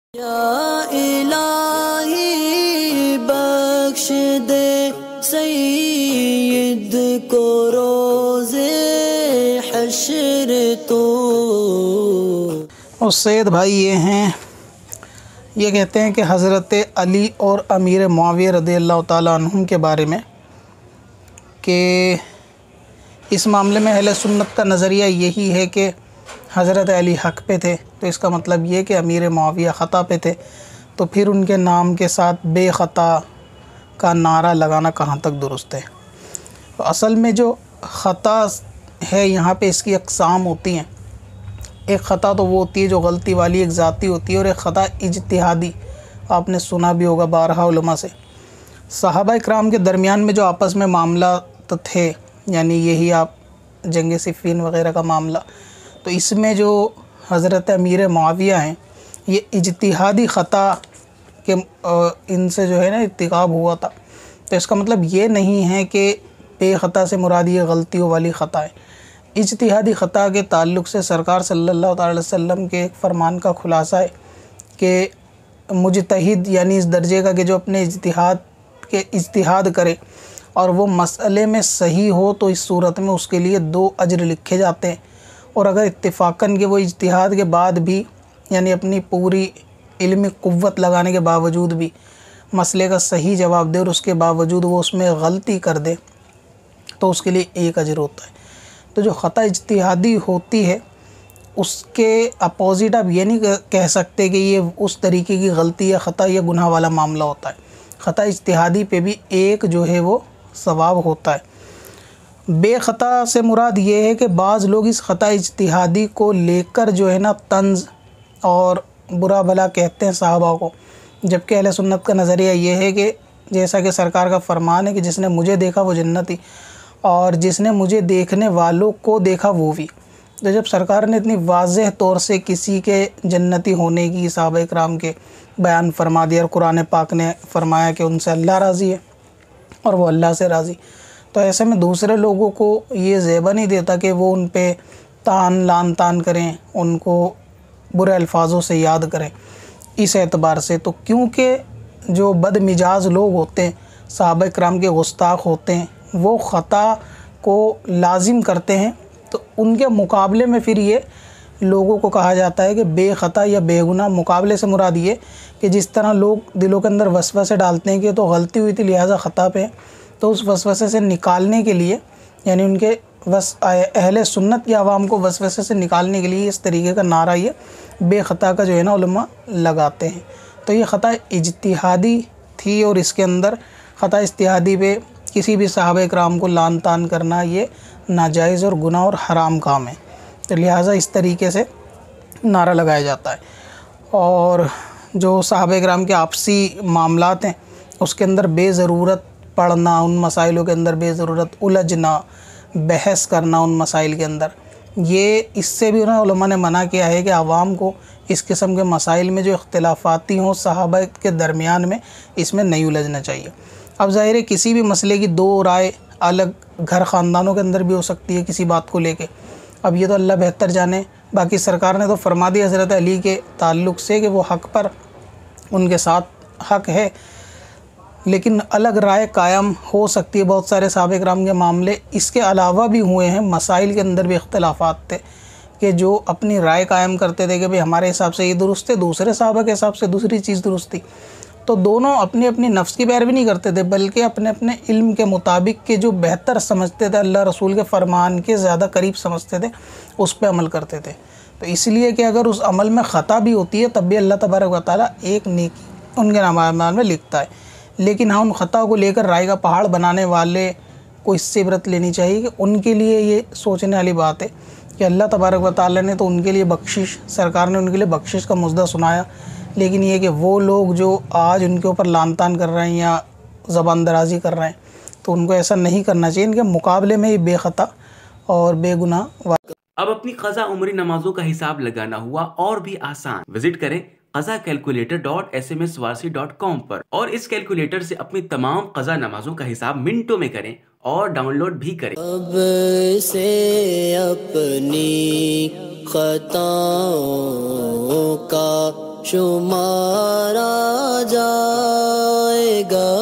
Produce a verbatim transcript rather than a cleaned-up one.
या इलाही बख्श दे सईद को रोज़े हश्र तो। और सैयद भाई ये हैं, ये कहते हैं कि हज़रत अली और अमीर मुआविया रज़ियल्लाहु ताला अन्हुम के बारे में कि इस मामले में अहले सुन्नत का नज़रिया यही है कि हज़रत अली हक़ पे थे, तो इसका मतलब ये कि अमीर मुआविया ख़ता पे थे। तो फिर उनके नाम के साथ बेख़ता का नारा लगाना कहाँ तक दुरुस्त है। तो असल में जो ख़ता है यहाँ पे इसकी अक़साम होती हैं। एक ख़ता तो वो होती है जो गलती वाली एक ज़ाती होती है, और एक ख़ता इज्तिहादी। आपने सुना भी होगा बारहा उलमा से। सहाबा इकराम के दरमियान में जो आपस में मामला तो थे, यानी यही आप जंग सिफ़ीन वग़ैरह का मामला, तो इसमें जो हज़रत अमीर मुआविया हैं ये इज्तिहादी ख़ता के इनसे जो है ना इर्तिकाब हुआ था। तो इसका मतलब ये नहीं है कि बेख़ता से मुराद ये गलतियों वाली ख़ता है। इज्तिहादी ख़ता के ताल्लुक़ से सरकार सल्लल्लाहु अलैहि वसल्लम के एक फ़रमान का ख़ुलासा है कि मुजतहिद यानी इस दर्जे का कि जो अपने इज्तिहाद के इज्तिहाद करे और वो मसले में सही हो, तो इस सूरत में उसके लिए दो अज्र लिखे जाते हैं। और अगर इत्तिफ़ाक़न के वो इज्तिहाद के बाद भी यानी अपनी पूरी इल्मी क़ुव्वत लगाने के बावजूद भी मसले का सही जवाब दे और उसके बावजूद वो उसमें गलती कर दे, तो उसके लिए एक अज्र होता है। तो जो ख़ता इज्तिहादी होती है उसके अपोज़िट आप ये नहीं कह सकते कि ये उस तरीके की गलती या ख़ता या गुनाह वाला मामला होता है। ख़ता इज्तिहादी पे भी एक जो है वो सवाब होता है। बेख़ता से मुराद ये है कि बाज़ लोग इस ख़ता इज्तिहादी को लेकर जो है ना तंज़ और बुरा भला कहते हैं साहबा को, जबकि अहले सुन्नत का नज़रिया ये है कि जैसा कि सरकार का फरमान है कि जिसने मुझे देखा वो जन्नती, और जिसने मुझे देखने वालों को देखा वो भी। तो जब सरकार ने इतनी वाज़ेह तौर से किसी के जन्नती होने की सहाबा इकराम के बयान फरमा दिया और कुरान पाक ने फरमाया कि उनसे अल्लाह राज़ी है और वो अल्लाह से राज़ी, तो ऐसे में दूसरे लोगों को ये ज़ेबा नहीं देता कि वो उन पे तान लान तान करें, उनको बुरे अल्फाजों से याद करें इस एतबार से। तो क्योंकि जो बदमिजाज लोग होते हैं, सहाबा इकराम के गुस्ताख होते हैं, वो ख़ता को लाजिम करते हैं, तो उनके मुकाबले में फिर ये लोगों को कहा जाता है कि बेख़ता या बेगुनाह। मुकाबले से मुराद ये कि जिस तरह लोग दिलों के अंदर वसवसे डालते हैं कि तो गलती हुई थी लिहाजा ख़ता पे, तो उस वसवसे से निकालने के लिए यानी उनके वस अहले सुन्नत की आवाम को वसवसे से निकालने के लिए इस तरीके का नारा ये बेख़ता का जो है ना उलमा लगाते हैं। तो ये ख़ता इज्तिहादी थी, और इसके अंदर ख़ता इज्तिहादी पे किसी भी सहाबा इकराम को लान तान करना ये नाजायज़ और गुनाह और हराम काम है। तो लिहाजा इस तरीके से नारा लगाया जाता है। और जो सहाबा इकराम के आपसी मामलात हैं उसके अंदर बेज़रूरत पढ़ना, उन मसाइलों के अंदर बेज़रूरत उलझना, बहस करना उन मसाइल के अंदर, ये इससे भी ना उलमा ने मना किया है कि आवाम को इस किस्म के मसाइल में जो इख्तिलाफ़ाती हों सहाबा के दरमियान में, इसमें नहीं उलझना चाहिए। अब ज़ाहिर है किसी भी मसले की दो राय अलग घर ख़ानदानों के अंदर भी हो सकती है किसी बात को लेके। अब ये तो अल्लाह बेहतर जाने। बाकी सरकार ने तो फरमा दिया हज़रत अली के ताल्लुक़ से कि वो हक़ पर, उनके साथ हक़ है, लेकिन अलग राय कायम हो सकती है। बहुत सारे सहाबा इकराम के मामले इसके अलावा भी हुए हैं, मसाइल के अंदर भी इख्तिलाफ़ात थे कि जो अपनी राय कायम करते थे कि भाई हमारे हिसाब से ये दुरुस्त है, दूसरे सहाबा के हिसाब से दूसरी चीज़ दुरुस्त थी। तो दोनों अपनी अपनी नफ्स की पैरवी नहीं करते थे, बल्कि अपने अपने इल्म के मुताबिक के जो बेहतर समझते थे, अल्लाह रसूल के फरमान के ज़्यादा करीब समझते थे, उस पर अमल करते थे। तो इसलिए कि अगर उस अमल में ख़ता भी होती है तब भी अल्लाह तबारक व तआला एक नेकी उनके नामाल में लिखता है। लेकिन हाँ, उन ख़ता को लेकर राय का पहाड़ बनाने वाले को इससे इबरत लेनी चाहिए कि उनके लिए ये सोचने वाली बात है कि अल्लाह तबारक व तआला ने तो उनके लिए बख्शिश, सरकार ने उनके लिए बख्शिश का मुद्दा सुनाया, लेकिन ये कि वो लोग जो आज उनके ऊपर लान तान कर रहे हैं या ज़बान दराज़ी कर रहे हैं, तो उनको ऐसा नहीं करना चाहिए। इनके मुकाबले में ये बेख़ता और बेगुनाह। अब अपनी क़ज़ा उम्री नमाजों का हिसाब लगाना हुआ और भी आसान। विजिट करें Qaza calculator dot S M S Warsi dot com पर और इस कैलकुलेटर से अपनी तमाम क़ज़ा नमाजों का हिसाब मिनटों में करें और डाउनलोड भी करें। अब से अपनी ख़ताओं का शुमारा जाएगा।